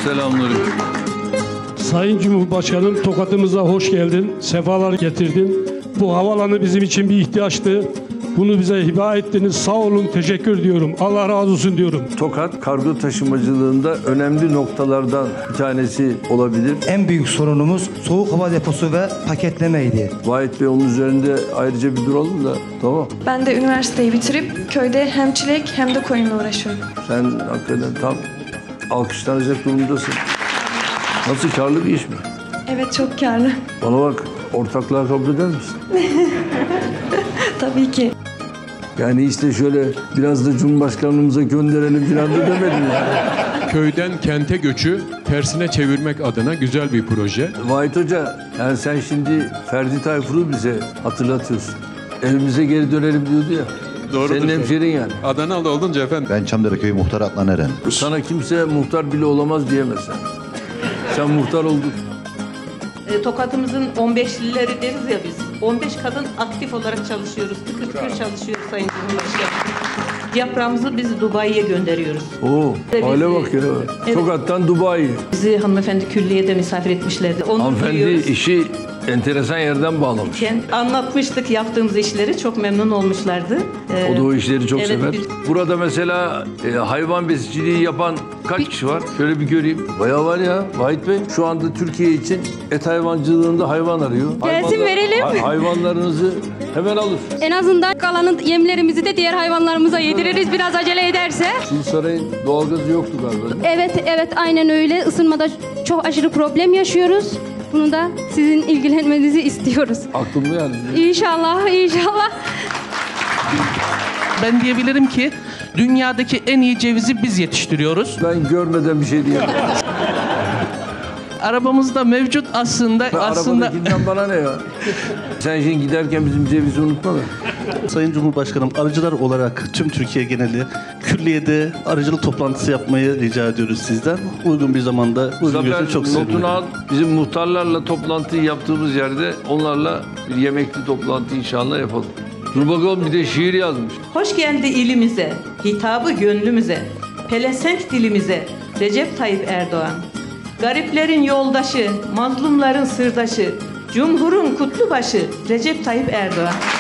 Selamünaleyküm. Sayın Cumhurbaşkanım, Tokat'ımıza hoş geldin, sefalar getirdin. Bu havaalanı bizim için bir ihtiyaçtı. Bunu bize hibe ettiniz. Sağ olun, teşekkür diyorum. Allah razı olsun diyorum. Tokat kargo taşımacılığında önemli noktalardan bir tanesi olabilir. En büyük sorunumuz soğuk hava deposu ve paketlemeydi. Vahit Bey, onun üzerinde ayrıca bir duralım da, tamam. Ben de üniversiteyi bitirip köyde hem çilek hem de koyunla uğraşıyorum. Sen hakikaten tam alkışlanacak durumdasın. Nasıl, karlı bir iş mi? Evet, çok karlı. Bana bak, ortaklığa kabul eder misin? Tabii ki. Yani işte şöyle biraz da Cumhurbaşkanımıza gönderelim falan da demedim yani. Köyden kente göçü tersine çevirmek adına güzel bir proje. Vahit Hoca, yani sen şimdi Ferdi Tayfur'u bize hatırlatıyorsun. Evimize geri dönelim diyordu ya. Doğrudur. Senin hemşerin yani. Adanalı olunca efendim. Ben Çamdere Köyü Muhtarı Adnan Eren. Sana kimse muhtar bile olamaz diyemez sen. Sen muhtar oldun. Tokat'ımızın 15'lileri deriz ya biz. 15 kadın aktif olarak çalışıyoruz. Tıkır tıkır çalışıyoruz Sayın Cumhurbaşkanım. Yaprağımızı biz Dubai'ye gönderiyoruz. Oo, hale bak ya. Evet. Tokat'tan Dubai. Bizi hanımefendi külliyede misafir etmişlerdi. Onu Hanımefendi duyuyoruz. işi enteresan yerden bağlamış. Anlatmıştık yaptığımız işleri. Çok memnun olmuşlardı. O da o işleri çok evet, sever. Burada mesela hayvan besiciliği yapan kaç kişi var? Şöyle bir göreyim. Bayağı var ya Vahit Bey. Şu anda Türkiye için et hayvancılığında hayvan arıyor. Gelsin verelim. Hayvanlarınızı hemen alır. En azından kalanın yemlerimizi de diğer hayvanlarımıza yediririz biraz acele ederse. Sarayın doğalgazı yoktu galiba. Evet aynen öyle. Isınmada çok aşırı problem yaşıyoruz. Bunu da sizin ilgilenmenizi istiyoruz. Aklımda yani. İnşallah. Ben diyebilirim ki dünyadaki en iyi cevizi biz yetiştiriyoruz. Ben görmeden bir şey diyemem. Arabamızda mevcut aslında. Arabadakinden bana ne ya? Sen şimdi giderken bizim cevizi unutma da. Sayın Cumhurbaşkanım, arıcılar olarak tüm Türkiye geneli külliyede arıcılık toplantısı yapmayı rica ediyoruz sizden. Uygun bir zamanda, uygun bir Zafer, çok sevinirim. notunu al. Bizim muhtarlarla toplantıyı yaptığımız yerde onlarla bir yemekli toplantı inşallah yapalım. Dur bakalım, bir de şiir yazmış. Hoş geldi ilimize, hitabı gönlümüze, pelesenk dilimize Recep Tayyip Erdoğan. Gariplerin yoldaşı, mazlumların sırdaşı, Cumhur'un kutlu başı Recep Tayyip Erdoğan.